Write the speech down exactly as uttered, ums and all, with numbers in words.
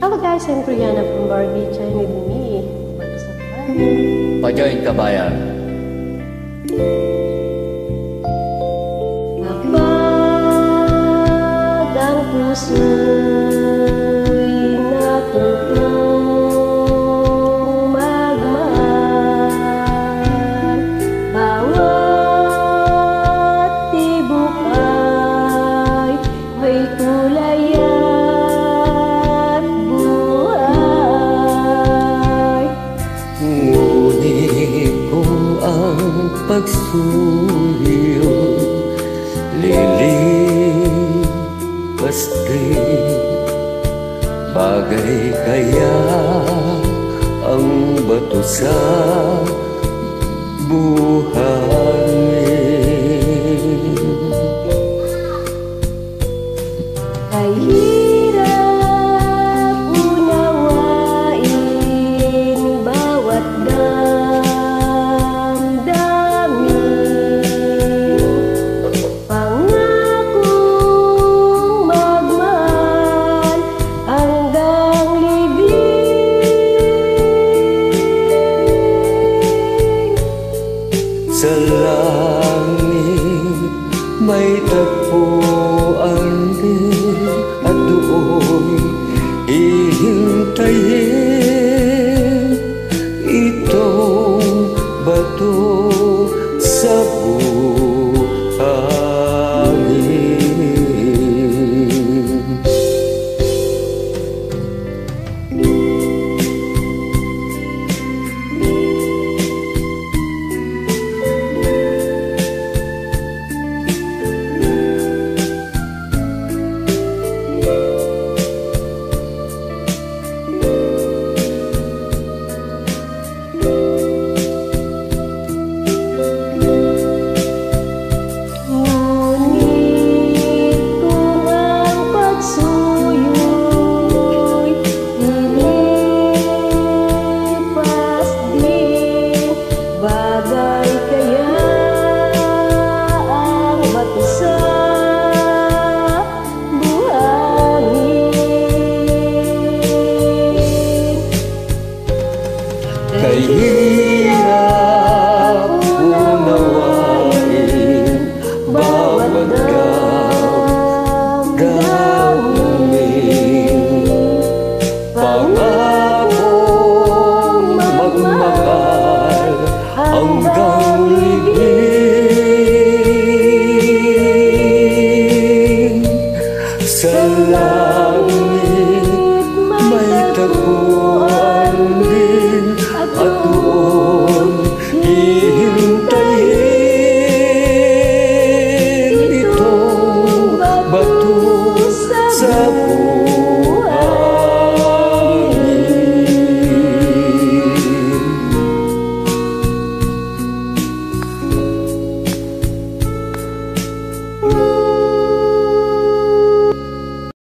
Hello guys, I'm Brianna from Barbie. Join with me. Bato sa Barbie. Pa-join ka bayan. Kapag ang puso'y natuntong magmahal, bawat tibok ay may kulay at buhay. Ngunit kung ang pagsuyo lilipas din, bagay kaya ang bato sa buhangin. Kahirap unawain bawat damdamin, pangakong magmahal hanggang libing. Sa langit may tagpuan din, at doon hihintayin